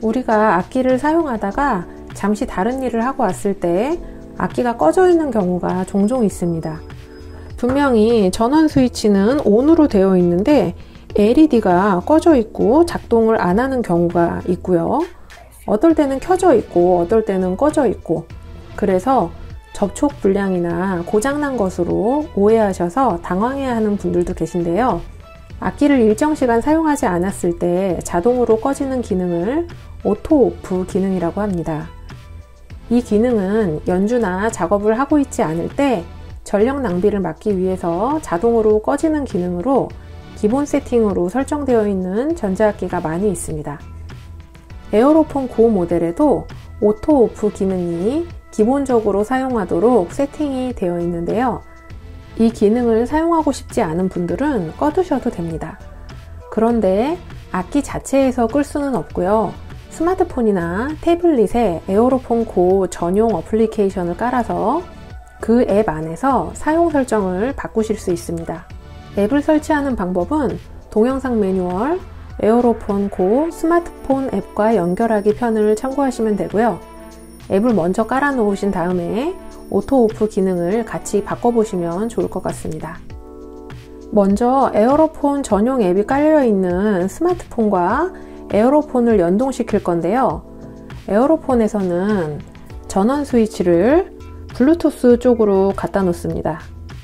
우리가 악기를 사용하다가 잠시 다른 일을 하고 왔을 때 악기가 꺼져 있는 경우가 종종 있습니다. 분명히 전원 스위치는 ON으로 되어 있는데 LED가 꺼져 있고 작동을 안 하는 경우가 있고요. 어떨 때는 켜져 있고 어떨 때는 꺼져 있고, 그래서 접촉 불량이나 고장난 것으로 오해하셔서 당황해야 하는 분들도 계신데요. 악기를 일정 시간 사용하지 않았을 때 자동으로 꺼지는 기능을 오토 오프 기능이라고 합니다. 이 기능은 연주나 작업을 하고 있지 않을 때 전력 낭비를 막기 위해서 자동으로 꺼지는 기능으로 기본 세팅으로 설정되어 있는 전자악기가 많이 있습니다. 에어로폰 고 모델에도 오토 오프 기능이 기본적으로 사용하도록 세팅이 되어 있는데요. 이 기능을 사용하고 싶지 않은 분들은 꺼두셔도 됩니다. 그런데 악기 자체에서 끌 수는 없고요. 스마트폰이나 태블릿에 에어로폰 고 전용 어플리케이션을 깔아서 그 앱 안에서 사용 설정을 바꾸실 수 있습니다. 앱을 설치하는 방법은 동영상 매뉴얼, 에어로폰 고 스마트폰 앱과 연결하기 편을 참고하시면 되고요. 앱을 먼저 깔아 놓으신 다음에 오토 오프 기능을 같이 바꿔보시면 좋을 것 같습니다. 먼저 에어로폰 전용 앱이 깔려 있는 스마트폰과 에어로폰을 연동시킬 건데요. 에어로폰에서는 전원 스위치를 블루투스 쪽으로 갖다 놓습니다.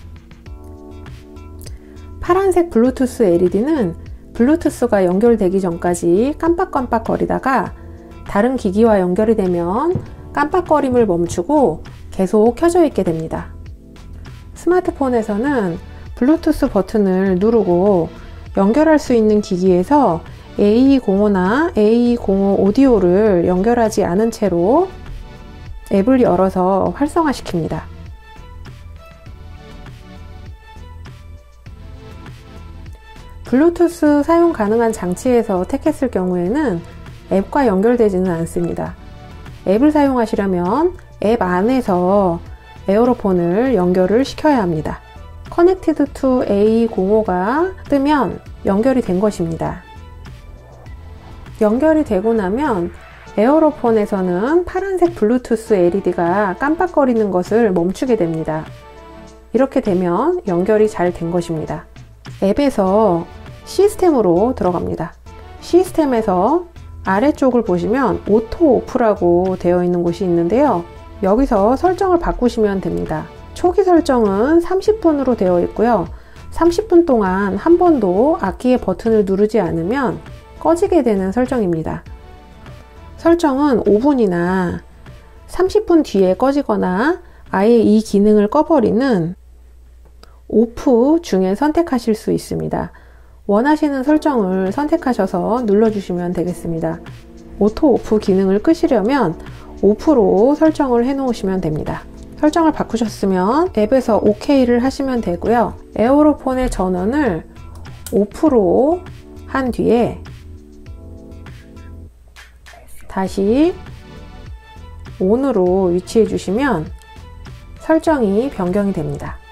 파란색 블루투스 LED는 블루투스가 연결되기 전까지 깜빡깜빡 거리다가 다른 기기와 연결이 되면 깜빡거림을 멈추고 계속 켜져 있게 됩니다. 스마트폰에서는 블루투스 버튼을 누르고 연결할 수 있는 기기에서 AE05나 AE05 오디오를 연결하지 않은 채로 앱을 열어서 활성화시킵니다. 블루투스 사용 가능한 장치에서 택했을 경우에는 앱과 연결되지는 않습니다. 앱을 사용하시려면 앱 안에서 에어로폰을 연결을 시켜야 합니다. Connected to AE05가 뜨면 연결이 된 것입니다. 연결이 되고 나면 에어로폰에서는 파란색 블루투스 LED가 깜빡거리는 것을 멈추게 됩니다. 이렇게 되면 연결이 잘 된 것입니다. 앱에서 시스템으로 들어갑니다. 시스템에서 아래쪽을 보시면 오토 오프라고 되어 있는 곳이 있는데요. 여기서 설정을 바꾸시면 됩니다. 초기 설정은 30분으로 되어 있고요. 30분 동안 한 번도 악기의 버튼을 누르지 않으면 꺼지게 되는 설정입니다. 설정은 5분이나 30분 뒤에 꺼지거나 아예 이 기능을 꺼버리는 오프 중에 선택하실 수 있습니다. 원하시는 설정을 선택하셔서 눌러주시면 되겠습니다. 오토 오프 기능을 끄시려면 오프로 설정을 해 놓으시면 됩니다. 설정을 바꾸셨으면 앱에서 OK를 하시면 되고요. 에어로폰의 전원을 오프로 한 뒤에 다시 ON으로 위치해 주시면 설정이 변경이 됩니다.